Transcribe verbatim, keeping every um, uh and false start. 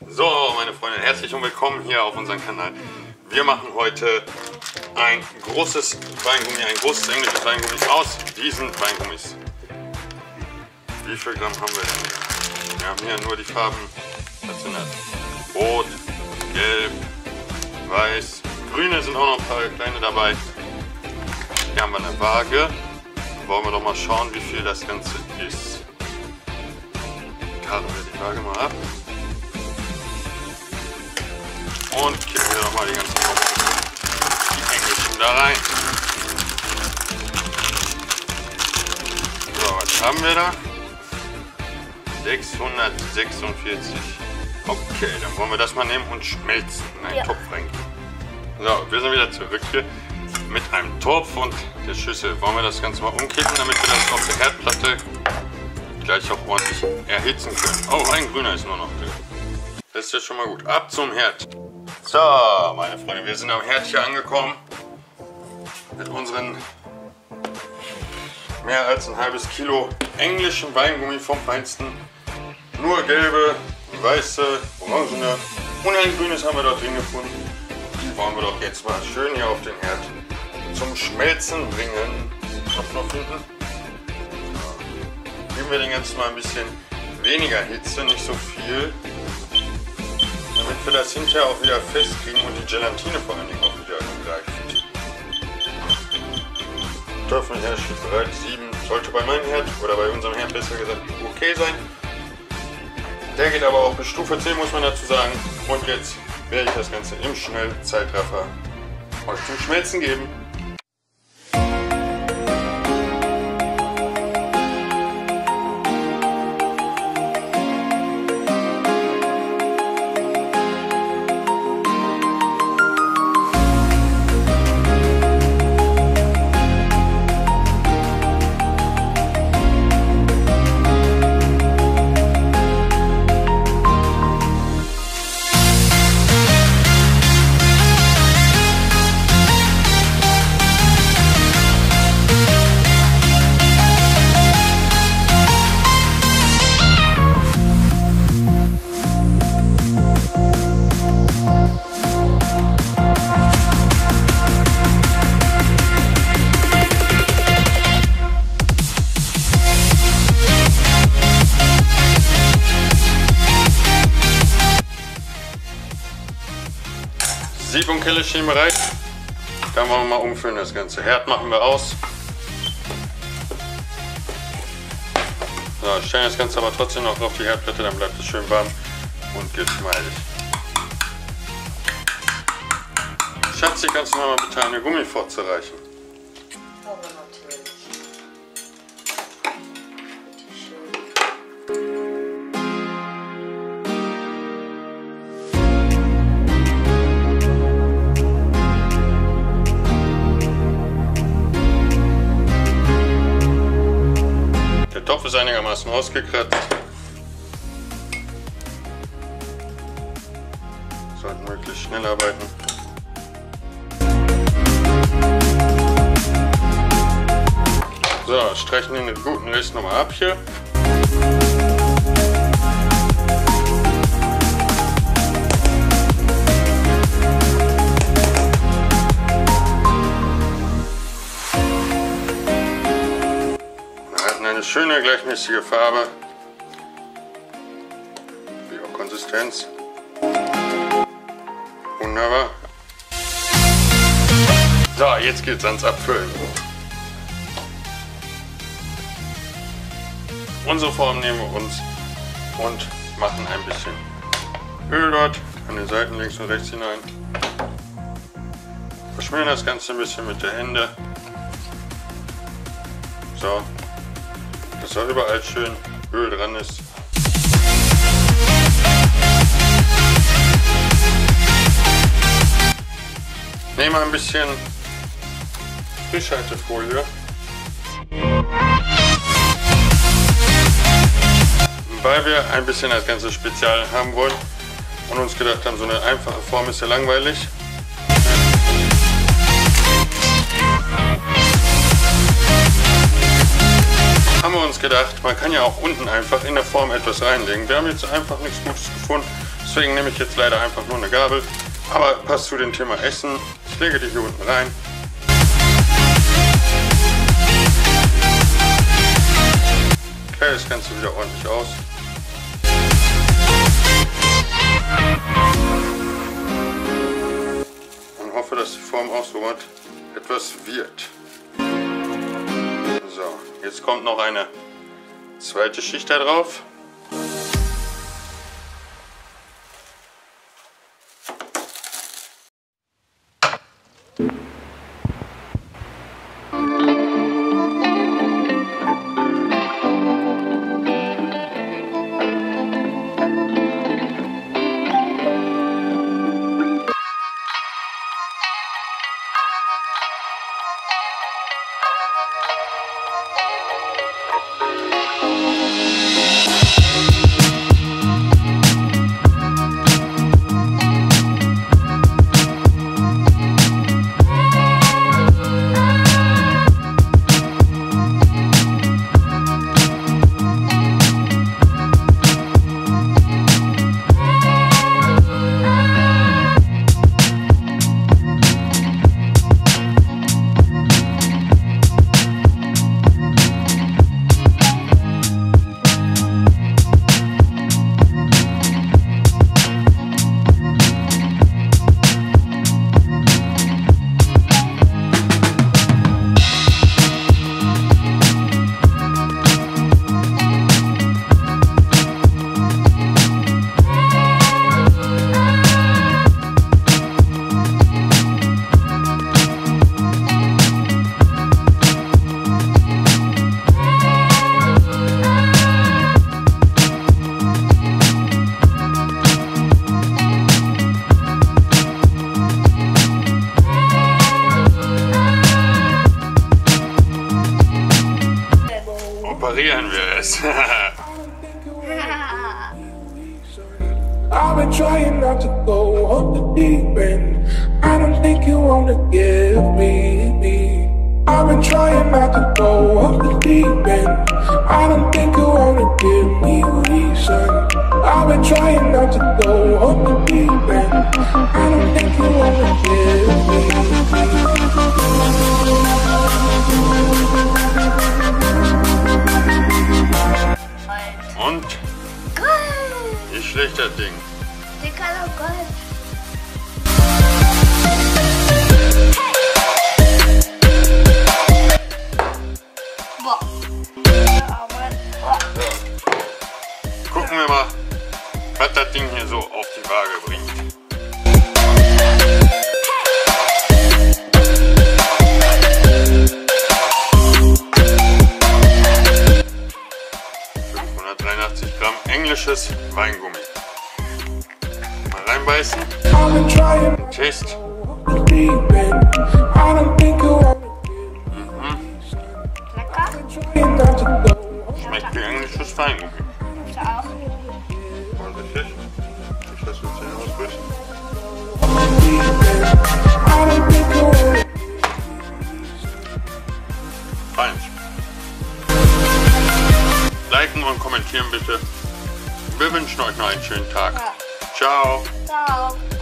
So, meine Freunde, herzlich und willkommen hier auf unserem Kanal. Wir machen heute ein großes Weingummi, ein großes englisches Weingummi aus diesen Weingummis. Wie viel Gramm haben wir denn hier? Wir haben hier nur die Farben, was sind das? Rot, Gelb, Weiß, Grüne sind auch noch ein paar kleine dabei. Hier haben wir eine Waage. Wollen wir doch mal schauen, wie viel das Ganze ist. Karren wir die Waage mal ab. Und kippen wir nochmal die ganzen die englischen da rein. So, was haben wir da? sechshundertsechsundvierzig. Okay, dann wollen wir das mal nehmen und schmelzen in einen ja. Topf reingeben. So, wir sind wieder zurück hier mit einem Topf und der Schüssel. Wollen wir das Ganze mal umkippen, damit wir das auf der Herdplatte gleich auch ordentlich erhitzen können. Oh, ein grüner ist nur noch drin. Das ist ja schon mal gut. Ab zum Herd. So, meine Freunde, wir sind am Herd hier angekommen mit unseren mehr als ein halbes Kilo englischen Weingummi vom Feinsten. Nur gelbe, weiße, orangene und ein grünes haben wir dort drin gefunden. Die wollen wir doch jetzt mal schön hier auf den Herd zum Schmelzen bringen. Knopf noch hinten. So. Geben wir den Ganzen mal ein bisschen weniger Hitze, nicht so viel. Damit wir das hinterher auch wieder festkriegen und die Gelatine vor allen Dingen auch wieder greift. Kartoffelherd steht bereit, sieben sollte bei meinem Herd oder bei unserem Herd besser gesagt okay sein. Der geht aber auch bis Stufe zehn, muss man dazu sagen. Und jetzt werde ich das Ganze im Schnellzeitraffer euch zum Schmelzen geben. Sieb und Kelle stehen bereit. Dann wollen wir mal umfüllen das Ganze. Herd machen wir aus. So, stellen das Ganze aber trotzdem noch auf die Herdplatte, dann bleibt es schön warm und geschmeidig. Schatzi, kannst du mir mal bitte eine Gummifotze reichen? Aber natürlich. Der Topf ist einigermaßen ausgekratzt. Sollten möglichst schnell arbeiten. So, streichen den guten Rest nochmal ab hier. Eine schöne gleichmäßige Farbe, wie auch Konsistenz. Wunderbar. So, jetzt geht's ans Abfüllen. Unsere Form nehmen wir uns und machen ein bisschen Öl dort an den Seiten links und rechts hinein. Verschmieren das Ganze ein bisschen mit der Hände. So. Dass da überall schön Öl dran ist. Nehmen wir ein bisschen Frischhaltefolie. Weil wir ein bisschen das Ganze spezial haben wollen und uns gedacht haben, so eine einfache Form ist ja langweilig. Haben wir uns gedacht, man kann ja auch unten einfach in der Form etwas reinlegen. Wir haben jetzt einfach nichts Gutes gefunden. Es Deswegen nehme ich jetzt leider einfach nur eine Gabel. Aber passt zu dem Thema Essen. Ich lege die hier unten rein. Okay, das Ganze wieder ordentlich aus. Und hoffe, dass die Form auch so etwas wird. So, jetzt kommt noch eine zweite Schicht da drauf. Operieren wir es. I've been trying not to go off the deep end. I don't think you wanna give me me. I've been trying not to go off the deep end. I don't think you wanna give me reason. I've been trying not to go off the deep end. I don't think you wanna give me Und? Gold! Nicht schlechter Ding. Der kann auch Gold. Boah. Gucken wir mal, was das Ding hier so auf die Waage bringt. fünfhundertdreiundachtzig Gramm englisches Weingummi. Mal reinbeißen. Test. Mhm. Lecker? Schmeckt wie englisches Weingummi. Ich auch. Mal richtig. Ich lasse uns den ausbrechen. Fein. Liken und kommentieren bitte. Wir wünschen euch noch einen schönen Tag. Ja. Ciao. Ciao.